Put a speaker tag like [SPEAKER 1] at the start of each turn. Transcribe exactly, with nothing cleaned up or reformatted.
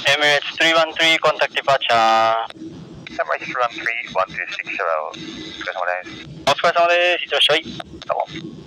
[SPEAKER 1] Emirates three one three, contact departure.
[SPEAKER 2] Emirates three one three, one two six zero。お疲れ様です。
[SPEAKER 1] お疲れ様です。いってらっしゃい。
[SPEAKER 2] どうも。